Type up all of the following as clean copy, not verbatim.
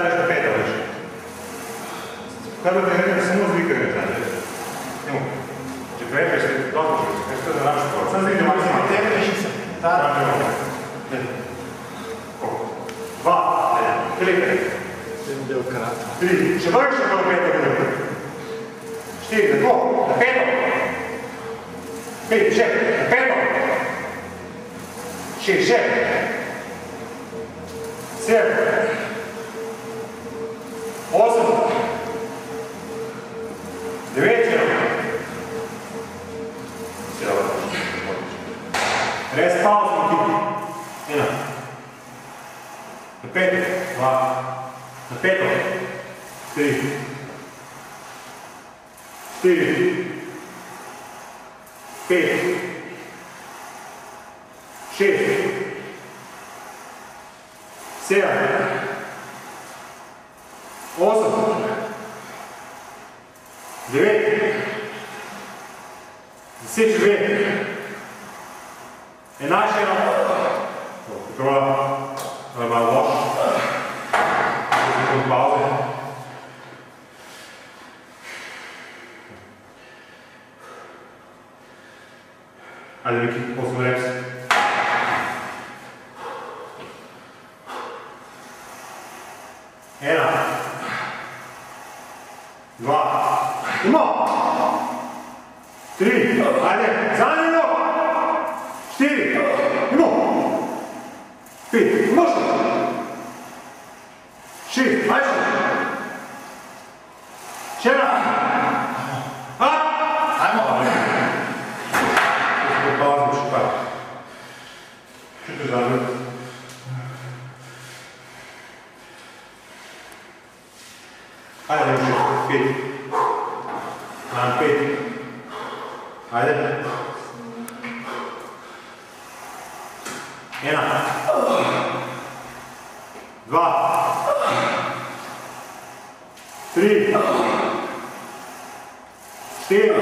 zadnje što peta više. Kada te nekada samo zvikaju zadnje. Nemo. Znači prepeš se, dozložeš se, nešto da naši kola. Sad zvikne maksimalno. Tepeš se. Da. Dva, tri, Deo karata. tri, še vrši što do peta bude. Štiri, na dvo, na peto. Pet, šest, na peto. Šest, šest. Sedam. Osam. Devet, sedam. Rest pauze u tipu. Ena. Na peto, dva. Na peto. Tri. Štiri. Pet. Šest. Sedam. Osam. Devet. 10, 9. 11, kontrola, to je malo loš. Sekund pauze. Ajde neki 8 reps. Ena. Dva. Ima. Tri. Ajde. Zanimljivo. Štiri. Ima. Pet. Možda. Šest. Ajde. Šera. Ajmo. Pauze u šipar. Čuti zanimljivo. Ajde, još pet. Nam pet. Ajde. Ena. Dva. Tri. Štiri.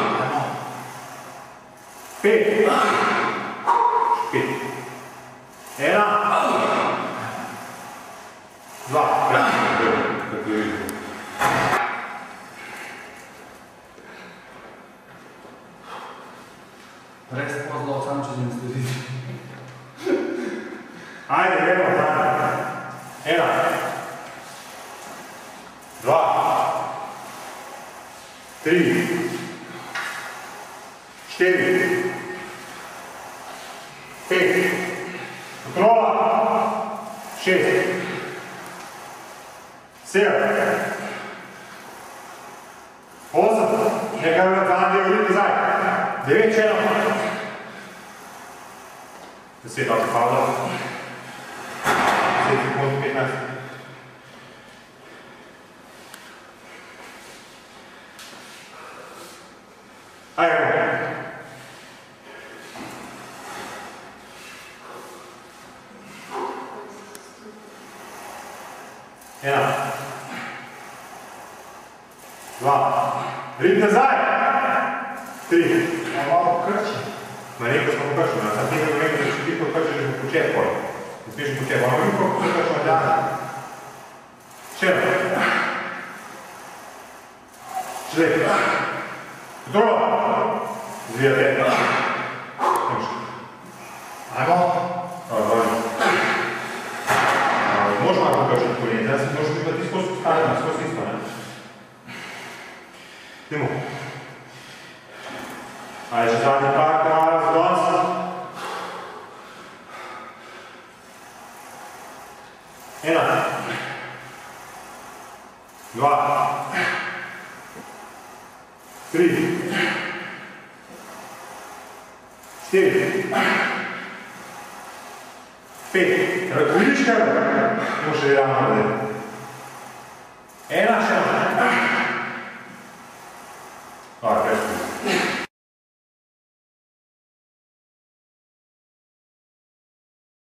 Pet. Pet. Ena. Dva. Kako je vidite. Rest pozlao sam će da ste vidjeti. Ajde, idemo dalje. Ena. Dva. Tri. Štiri. Pet. Kontrola. Šest. Sedam. Osam. Neka je zanadeo ljudi zajedno. Devet, četiri. 10 od faula. 10 sekund, 15. Ajde. Jedna. Dva. Ritne zajedno. Tri. Malo krči. Ma rekao smo pokršeno, a sad ti rekao da će ti pokršeno u početku. Ne smiješ u početku, ali mi kako pokršeno dana. Šedam. Četiri. Kontrola. Zvijete. Ajmo. Možemo ako pokršeno kolijent, ja sam možemo imati skoro su stavljena, skoro su isto, ne? Idemo. Ajde, zadnji par, razglas. Ena. Dva. Tri. Štiri. Pet. Vidiš kako? Može jedan ovdje. Ena, šena.